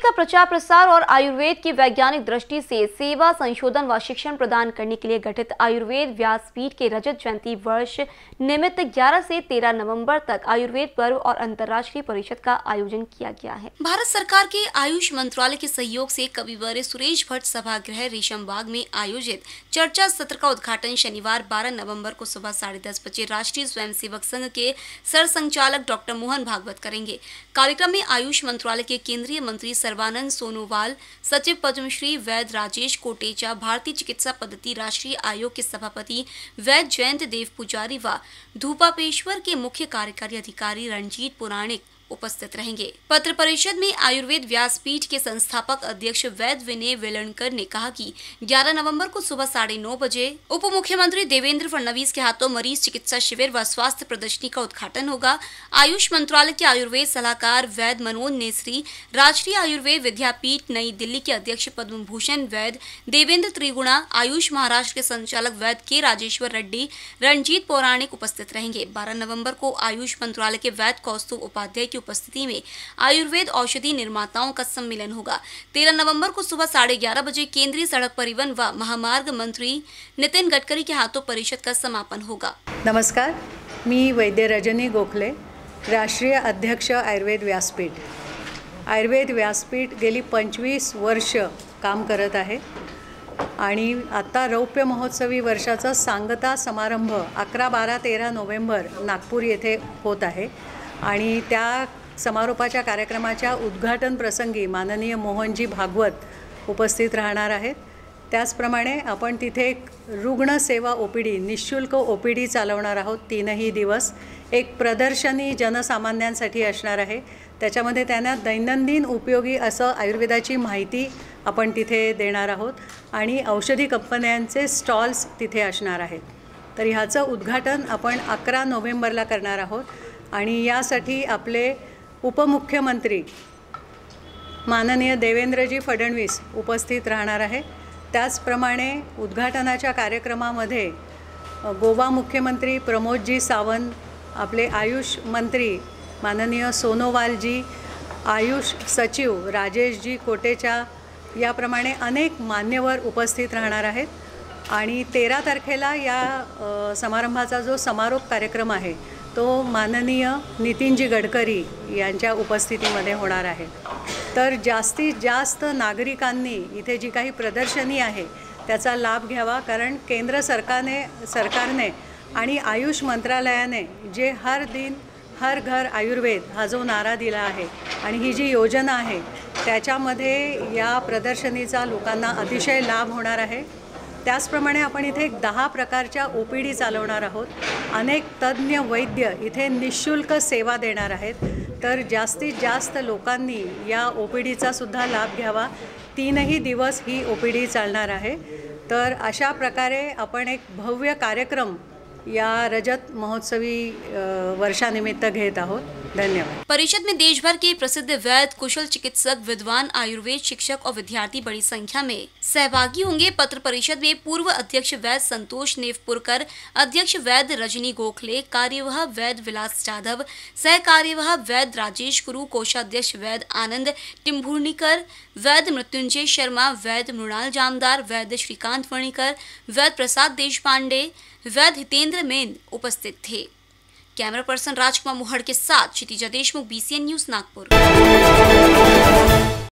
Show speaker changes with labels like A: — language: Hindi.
A: का प्रचार प्रसार और आयुर्वेद की वैज्ञानिक दृष्टि से सेवा संशोधन व शिक्षण प्रदान करने के लिए गठित आयुर्वेद व्यासपीठ के रजत जयंती वर्ष निमित्त 11 से 13 नवंबर तक आयुर्वेद पर्व और अंतर्राष्ट्रीय परिषद का आयोजन किया गया है।
B: भारत सरकार के आयुष मंत्रालय के सहयोग से कविवर्य सुरेश भट्ट सभागृह रेशम बाग में आयोजित चर्चा सत्र का उद्घाटन शनिवार 12 नवंबर को सुबह 10:30 बजे राष्ट्रीय स्वयंसेवक संघ के सरसंघचालक डॉक्टर मोहन भागवत करेंगे। कार्यक्रम में आयुष मंत्रालय के केंद्रीय मंत्री सर्बानंद सोनोवाल, सचिव पद्मश्री वैद्य राजेश कोटेचा, भारतीय चिकित्सा पद्धति राष्ट्रीय आयोग के सभापति वैद्य जयंत देव पुजारी व धूपापेश्वर के मुख्य कार्यकारी अधिकारी रणजीत पुराणिक उपस्थित रहेंगे। पत्र परिषद में आयुर्वेद व्यासपीठ के संस्थापक अध्यक्ष वैद्य विनय वेलणकर ने कहा कि 11 नवंबर को सुबह 9:30 बजे उप मुख्यमंत्री देवेंद्र फडणवीस के हाथों मरीज चिकित्सा शिविर व स्वास्थ्य प्रदर्शनी का उद्घाटन होगा। आयुष मंत्रालय के आयुर्वेद सलाहकार वैद्य मनोज नेसरी, राष्ट्रीय आयुर्वेद विद्यापीठ नई दिल्ली के अध्यक्ष पद्म भूषण वैद्य देवेंद्र त्रिगुणा, आयुष महाराष्ट्र के संचालक वैद्य के राजेश्वर रेड्डी, रणजीत पौराणिक उपस्थित रहेंगे। 12 नवंबर को आयुष मंत्रालय के वैद्य कौस्तुभ उपाध्याय की उपस्थिति में आयुर्वेद औषधि निर्माताओं का सम्मेलन होगा। 13 नवंबर को सुबह 11:30 बजे केंद्रीय सड़क परिवहन व महामार्ग मंत्री नितिन गडकरी के हाथों परिषद का समापन होगा।
C: नमस्कार, मी वैद्य रजनी गोखले, राष्ट्रीय अध्यक्ष आयुर्वेद व्यासपीठ। आयुर्वेद व्यासपीठ गेली 25 वर्ष काम करत आहे आणि आता रौप्य महोत्सवी वर्षाचा सांगता समारंभ 11, 12, 13 नोव्हेंबर नागपूर येथे होत आहे आणि त्या समारोपाच्या कार्यक्रमाच्या उद्घाटन प्रसंगी माननीय मोहनजी भागवत उपस्थित राहणार आहेत। त्याचप्रमाणे आपण तिथे एक रुग्ण सेवा ओपीडी निशुल्क ओपीडी चालवणार आहोत 3ही दिवस। एक प्रदर्शनी जनसामान्यांसाठी असणार आहे, त्याच्यामध्ये त्यांना दैनंदिन उपयोगी असं आयुर्वेदाची माहिती आपण तिथे देणार आहोत आणि औषधी कंपन्यांचे स्टॉल्स तिथे असणार आहेत। तर ह्याचं उद्घाटन आपण 11 नोव्हेंबरला करणार आहोत आणि यासाठी आपले उपमुख्यमंत्री माननीय देवेंद्रजी फडणवीस उपस्थित राहणार आहे। त्याचप्रमाणे उद्घाटनाच्या कार्यक्रमामध्ये गोवा मुख्यमंत्री प्रमोदजी सावंत, आपले आयुष मंत्री माननीय सोनोवालजी, आयुष सचिव राजेशजी कोटेचा याप्रमाणे अनेक मान्यवर उपस्थित राहणार आहेत आणि 13 तारखेला या समारंभाचा जो समारोप कार्यक्रम आहे तो माननीय नितिनजी गडकरी यांच्या उपस्थितीमध्ये होणार आहे। तर जास्तीत जास्त नागरिकांनी इथे जी काही प्रदर्शनी आहे त्याचा लाभ घ्यावा, कारण केंद्र सरकारने आणि आयुष मंत्रालयाने जे हर दिन हर घर आयुर्वेद हा जो नारा दिला आहे आणि ही जी योजना आहे त्याच्यामध्ये या प्रदर्शनीचा लोकांना अतिशय लाभ होणार आहे। त्याचप्रमाणे आपण इथे 10 प्रकारच्या ओपीडी चालवणार आहोत। अनेक तज्ञ वैद्य इथे निशुल्क सेवा देणार आहेत। तर जास्तीत जास्त लोकांनी या ओपीडीचा सुद्धा लाभ घ्यावा। 3ही दिवस ही ओपीडी चालणार आहे। तर अशा प्रकारे आपण एक भव्य कार्यक्रम या रजत महोत्सवी वर्षानिमित्त घेत आहोत। धन्यवाद।
B: परिषद में देश भर के प्रसिद्ध वैद्य, कुशल चिकित्सक, विद्वान, आयुर्वेद शिक्षक और विद्यार्थी बड़ी संख्या में सहभागी होंगे। पत्र परिषद में पूर्व अध्यक्ष वैद्य संतोष नेवपुरकर, अध्यक्ष वैद्य रजनी गोखले, कार्यवाह वैद्य विलास जाधव, सह कार्यवाह वैद्य राजेश गुरु, कोषाध्यक्ष वैद्य आनंद टिम्भुर्णीकर, वैद्य मृत्युंजय शर्मा, वैद्य मृणाल जामदार, वैद्य श्रीकांत वर्णिकर, वैद्य प्रसाद देशपांडे, वैद्य हितेंद्र मेन उपस्थित थे। कैमरा पर्सन राजकुमार मुहड़ के साथ क्षितिजा देशमुख, BCN न्यूज नागपुर।